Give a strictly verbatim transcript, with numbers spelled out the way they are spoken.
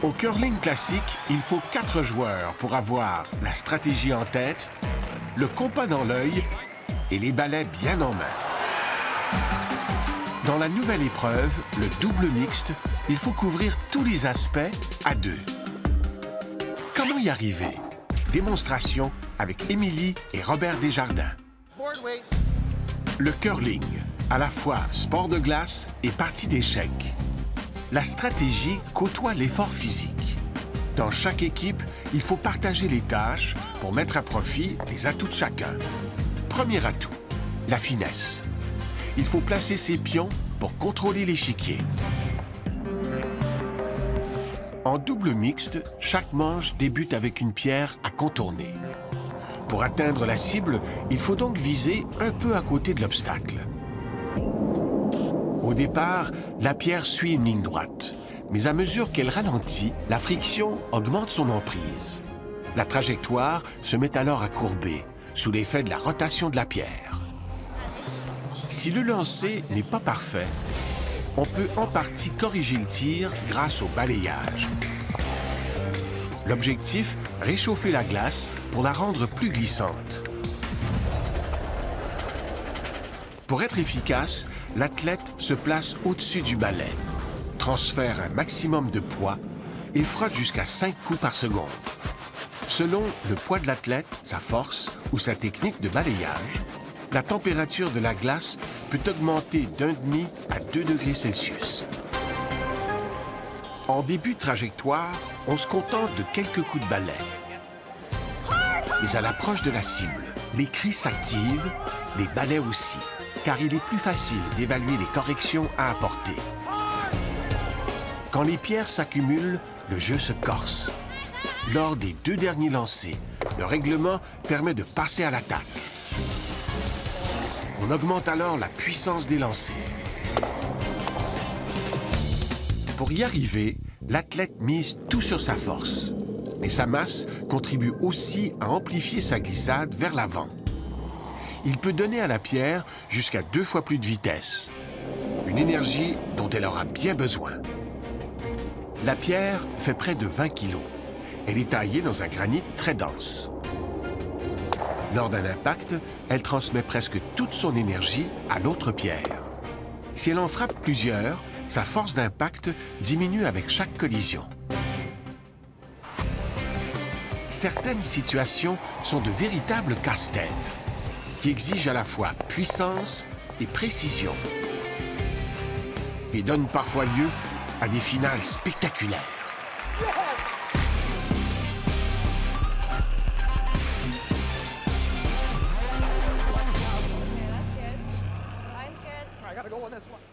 Au curling classique, il faut quatre joueurs pour avoir la stratégie en tête, le compas dans l'œil et les balais bien en main. Dans la nouvelle épreuve, le double mixte, il faut couvrir tous les aspects à deux. Comment y arriver? Démonstration avec Émilie et Robert Desjardins. Le curling, à la fois sport de glace et partie d'échecs. La stratégie côtoie l'effort physique. Dans chaque équipe, il faut partager les tâches pour mettre à profit les atouts de chacun. Premier atout, la finesse. Il faut placer ses pions pour contrôler l'échiquier. En double mixte, chaque manche débute avec une pierre à contourner. Pour atteindre la cible, il faut donc viser un peu à côté de l'obstacle. Au départ, la pierre suit une ligne droite, mais à mesure qu'elle ralentit, la friction augmente son emprise. La trajectoire se met alors à courber, sous l'effet de la rotation de la pierre. Si le lancer n'est pas parfait, on peut en partie corriger le tir grâce au balayage. L'objectif, réchauffer la glace pour la rendre plus glissante. Pour être efficace, l'athlète se place au-dessus du balai, transfère un maximum de poids et frotte jusqu'à cinq coups par seconde. Selon le poids de l'athlète, sa force ou sa technique de balayage, la température de la glace peut augmenter d'un demi à deux degrés Celsius. En début de trajectoire, on se contente de quelques coups de balai. Mais à l'approche de la cible, les cris s'activent, les balais aussi, car il est plus facile d'évaluer les corrections à apporter. Quand les pierres s'accumulent, le jeu se corse. Lors des deux derniers lancers, le règlement permet de passer à l'attaque. On augmente alors la puissance des lancers. Pour y arriver, l'athlète mise tout sur sa force. Mais sa masse contribue aussi à amplifier sa glissade vers l'avant. Il peut donner à la pierre jusqu'à deux fois plus de vitesse. Une énergie dont elle aura bien besoin. La pierre fait près de vingt kilos. Elle est taillée dans un granit très dense. Lors d'un impact, elle transmet presque toute son énergie à l'autre pierre. Si elle en frappe plusieurs, sa force d'impact diminue avec chaque collision. Certaines situations sont de véritables casse-têtes qui exigent à la fois puissance et précision et donnent parfois lieu à des finales spectaculaires. I gotta go on this one.